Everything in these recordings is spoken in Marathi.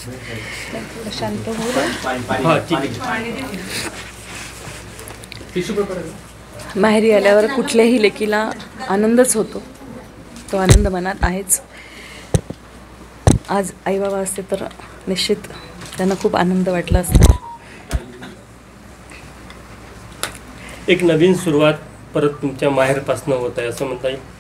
शांत होऊ दे. माहेरी आल्यावर कुठल्याही लेकीला आनंदच होतो. तो आनंद मनात आहेच. आज आई बाबा असते तर निश्चित त्यांना खूप आनंद वाटला असता. एक नवीन सुरुवात परत तुमच्या माहेरपासून होत आहे असं म्हणता येईल.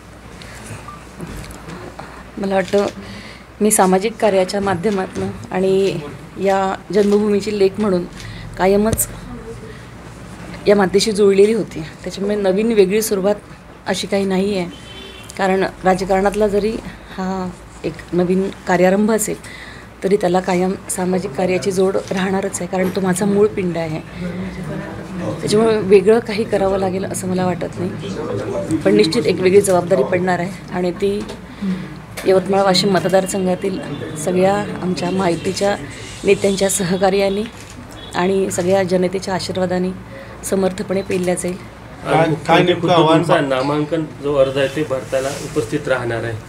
मला वाटतं मी सामाजिक कार्याच्या माध्यमातून आणि या जन्मभूमीची लेक म्हणून कायमच या मातीशी जुळलेली होती. त्याच्यामुळे नवीन वेगळी सुरुवात अशी काही नाही आहे. कारण राजकारणातला जरी हा एक नवीन कार्यारंभ असेल तरी त्याला कायम सामाजिक कार्याची जोड राहणारच आहे. कारण तो माझा मूळ पिंड आहे. त्याच्यामुळे वेगळं काही करावं लागेल असं मला वाटत नाही. पण निश्चित एक वेगळी जबाबदारी पडणार आहे आणि ती यवतमाळ वाशिम मतदारसंघातील सगळ्या आमच्या माहितीच्या नेत्यांच्या सहकार्याने आणि सगळ्या जनतेच्या आशीर्वादाने समर्थपणे पेलल्या जाईल. काय नेमकं आव्हान नामांकन जो अर्ज आहे ते भरताना उपस्थित राहणार आहे.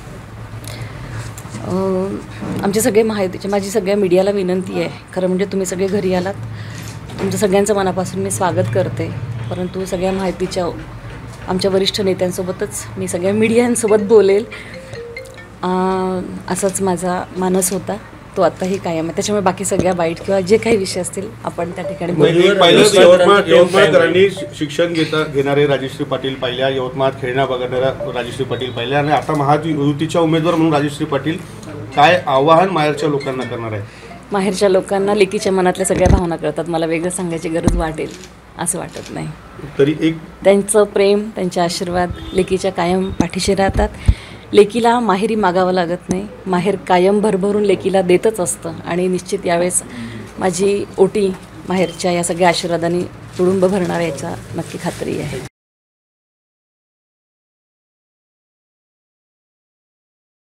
आमचे सगळे माहितीचे माझी सगळ्या मीडियाला विनंती आहे. खरं म्हणजे तुम्ही सगळे घरी आलात. तुमचं सगळ्यांचं मनापासून मी स्वागत करते. परंतु सगळ्या माहितीच्या आमच्या वरिष्ठ नेत्यांसोबतच मी सगळ्या मीडियांसोबत बोलेल असाच माझा मानस होता. तो आत्ताही कायम आहे. त्याच्यामुळे बाकी सगळ्या बाईट किंवा जे काही विषय असतील आपण त्या ठिकाणी यवतमाळकरांनी शिक्षण घेणारे राजश्री पाटील पहिल्या, यवतमाळात खेळण्या बघणाऱ्या राजश्री पाटील पहिल्या आणि आता महायुतीच्या उमेदवार म्हणून राजश्री पाटील काय आवाहन माहेरच्या लोकांना करणार आहे? माहेरच्या लोकांना लेकीच्या मनातल्या सगळ्या भावना कळतात. मला वेगळं सांगायची गरज वाटेल असं वाटत नाही. तरी एक त्यांचं प्रेम, त्यांचे आशीर्वाद लेकीच्या कायम पाठीशी राहतात. लेकीला माहेरी मागावं लागत नाही. माहेर कायम भरभरून लेकीला देतच असतं आणि निश्चित यावेळेस माझी ओटी माहेरच्या या सगळ्या आशीर्वादाने तुडुंब भरणार याचा नक्की खात्री आहे.